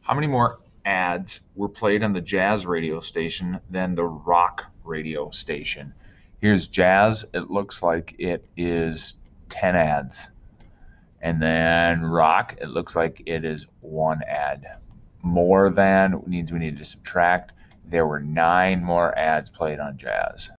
How many more ads were played on the jazz radio station than the rock radio station? Here's jazz. It looks like it is 10 ads. And then rock, it looks like it is 1 ad. More than means we need to subtract. There were 9 more ads played on jazz.